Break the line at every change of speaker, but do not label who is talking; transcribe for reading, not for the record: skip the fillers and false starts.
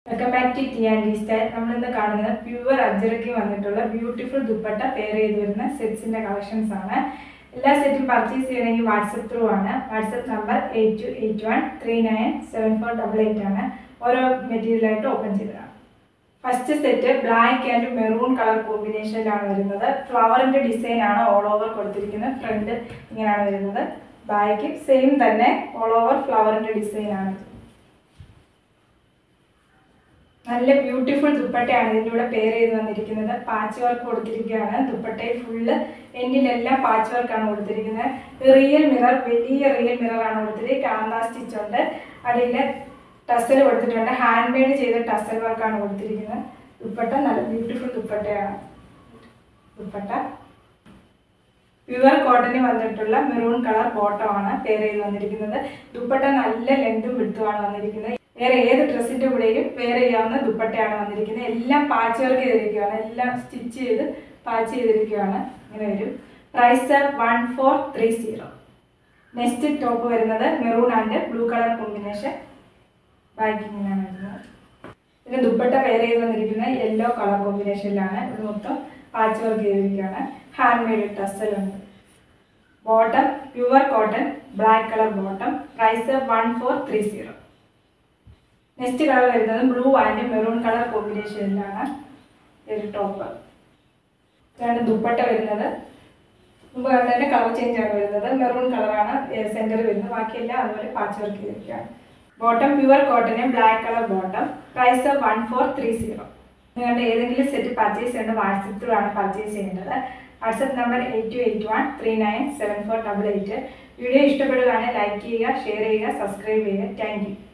Welcome back to T and style. നമ്മളിന്ന് കാണുന്നത് pure Ajrakh വന്നിട്ടുള്ള ബ്യൂട്ടിഫുൾ ദുപ്പട്ട പെയർ ചെയ്ത് വരുന്ന സെറ്റ്സിന്റെ കളക്ഷൻസ് ആണ്. എല്ലാ സെറ്റും പർച്ചേസ് ചെയ്യണമെങ്കിൽ വാട്സപ്പ് ത്രൂ ആണ്. വാട്സപ്പ് നമ്പർ 8281397488 ആണ്. ഓരോ മെറ്റീരിയലായിട്ട് ഓപ്പൺ ചെയ്തതാണ്. First set black and maroon colour കോമ്പിനേഷനിലാണ് വരുന്നത്. ഫ്ലവറിന്റെ ഡിസൈൻ ആണ് ഓൾ ഓവർ കൊടുത്തിരിക്കുന്നത്. ഫ്രണ്ട് ഇങ്ങനെയാണ് വരുന്നത്. ബാക്ക് സെയിം തന്നെ ഓൾ ഓവർ ഫ്ലവറിന്റെ ഡിസൈൻ ആണ്. നല്ല ബ്യൂട്ടിഫുൾ ദുപ്പട്ടയാണ് ഇതിൻ്റെ കൂടെ പെയർ ചെയ്ത് വന്നിരിക്കുന്നത്. പാച്ച് വർക്ക് കൊടുത്തിരിക്കുകയാണ്. ദുപ്പട്ടയിൽ ഫുള്ള് എൻഡിലെല്ലാം പാച്ച് വർക്കാണ് കൊടുത്തിരിക്കുന്നത്. റിയൽ മിറർ, വലിയ റിയൽ മിറർ ആണ് കൊടുത്തിരിക്കുന്നത്. കാന്ത സ്റ്റിച്ച് ഉണ്ട്. അടിയിൽ ടസൽ കൊടുത്തിട്ടുണ്ട്. ഹാൻഡ് മെയ്ഡ് ചെയ്ത ടസൽ വർക്കാണ് കൊടുത്തിരിക്കുന്നത്. ദുപ്പട്ട നല്ല ബ്യൂട്ടിഫുൾ ദുപ്പട്ടയാണ്. ദുപ്പട്ട പ്യുവർ കോട്ടന് വന്നിട്ടുള്ള മെറൂൺ കളർ ബോട്ടം ആണ് പെയർ ചെയ്ത് വന്നിരിക്കുന്നത്. ദുപ്പട്ട നല്ല ലെങ്തും വിടുത്തുമാണ് വന്നിരിക്കുന്നത്. വേറെ ഏത് ഡ്രസ്സിന്റെ കൂടെയും വെയർ ചെയ്യാവുന്ന ദുപ്പട്ടയാണ് വന്നിരിക്കുന്നത്. എല്ലാം പാച്ച് വർക്ക് ചെയ്തിരിക്കുകയാണ്. എല്ലാം സ്റ്റിച്ച് ചെയ്ത് പാച്ച് ചെയ്തിരിക്കുകയാണ്. ഇങ്ങനെ വരും. പ്രൈസ് 1430. നെക്സ്റ്റ് ടോപ്പ് വരുന്നത് maroon and blue colour combination. ബാക്കിങ്ങാണ് വരുന്നത്. പിന്നെ ദുപ്പട്ട വെയർ ചെയ്ത് വന്നിരിക്കുന്നത് യെല്ലോ കളർ കോമ്പിനേഷനിലാണ്. ഇത് മൊത്തം പാച്ച് വർക്ക് ചെയ്തിരിക്കുകയാണ്. ഹാൻഡ് മെയ്ഡ് ടസലുണ്ട്. Bottom pure cotton black colour bottom. Price 1430. Next colour വരുന്നത് ബ്ലൂ ആൻഡ് മെറൂൺ കളർ കോമ്പിനേഷനിലാണ് ഒരു ടോപ്പ്. ഇതാണ് ദുപ്പട്ട വരുന്നത്. മുമ്പ് തന്നെ കളർ ചേഞ്ച് ആണ് വരുന്നത്. മെറൂൺ കളറാണ് സെന്റർ വരുന്നത്. ബാക്കിയെല്ലാം അതുപോലെ പാച്ച് വർക്ക് ചെയ്തിരിക്കുകയാണ്. Bottom pure cotton black colour bottom. Price 1430. നിങ്ങളുടെ ഏതെങ്കിലും സെറ്റ് പർച്ചേസ് ചെയ്യേണ്ട വാട്സപ്പ് ത്രൂ ആണ് പർച്ചേസ് ചെയ്യേണ്ടത്. WhatsApp number 8281397488. വീഡിയോ ഇഷ്ടപ്പെടുകയാണെങ്കിൽ ലൈക്ക് ചെയ്യുക, ഷെയർ ചെയ്യുക, സബ്സ്ക്രൈബ് ചെയ്യുക. Thank U.